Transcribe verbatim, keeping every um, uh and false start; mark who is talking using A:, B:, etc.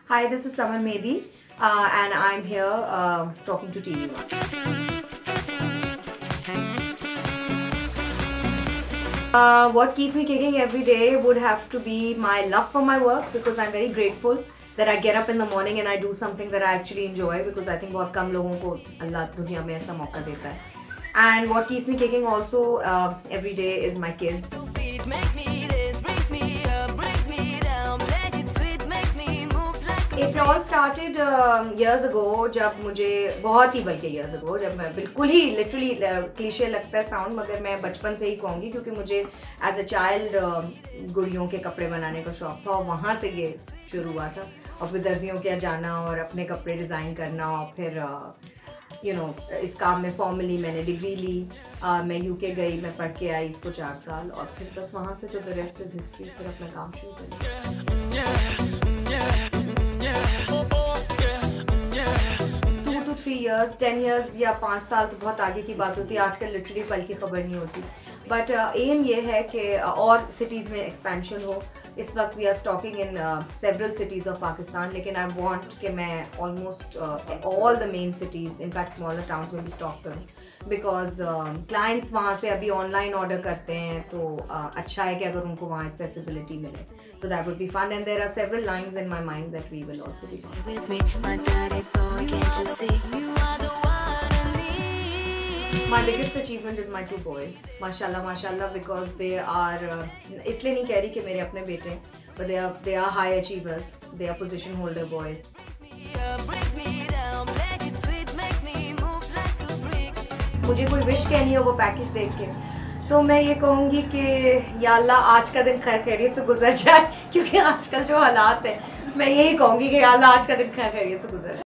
A: Hi, this is Samar Mehdi, uh, and I'm here uh, talking to TVOne. Uh, what keeps me kicking every day would have to be my love for my work, because I'm very grateful that I get up in the morning and I do something that I actually enjoy, because I think बहुत कम लोगों को अल्लाह दुनिया में ऐसा मौका देता है. And what keeps me kicking also uh, every day is my kids. It all started uh, years ago, जब मुझे बहुत ही बल्कि years ago, जब मैं बिल्कुल ही literally क्लीशे लगता है sound, मगर मैं बचपन से ही कहूँगी क्योंकि मुझे as a child uh, गुड़ियों के कपड़े बनाने का शौक था और वहाँ से ये शुरू हुआ था. और फिर दर्जियों के यहाँ जाना और अपने कपड़े डिज़ाइन करना, और फिर यू नो इस काम में फॉर्मली मैंने डिग्री ली. uh, मैं यूके गई, मैं पढ़ के आई इसको चार साल, और फिर बस वहाँ से तो द रेस्ट इज़ हिस्ट्री. फिर अपना काम शुरू कर two two three years, ten years या पाँच साल तो बहुत आगे की बात होती है. आजकल लिटरली पल की खबर नहीं होती. बट एम ये है कि uh, और सिटीज़ में एक्सपेंशन हो. इस वक्त we are stocking in several cities of Pakistan, लेकिन आई वांट कि मैं almost all the main cities, in fact smaller towns में भी स्टॉक करूँ, बिकॉज क्लाइंट्स वहाँ से अभी ऑनलाइन ऑर्डर करते हैं, तो uh, अच्छा है कि अगर उनको वहाँ एक्सेसिबिलिटी मिले. So that would be fun, and there are several lines in my mind that we will also be My biggest achievement is my two boys. Mashallah, mashallah, because they are. Uh, इसलिए नहीं कह रही कि मेरे अपने बेटे हैं, but they are they are high achievers. They are position holder boys. मुझे कोई विश कहनी हो वो पैकेज देख के, तो मैं ये कहूँगी कि या अल्लाह आज का दिन खैर खैरियत से गुजर जाए, क्योंकि आजकल जो हालात हैं, मैं यही कहूँगी कि या अल्लाह आज का दिन खैर खैरियत से गुजर जाए.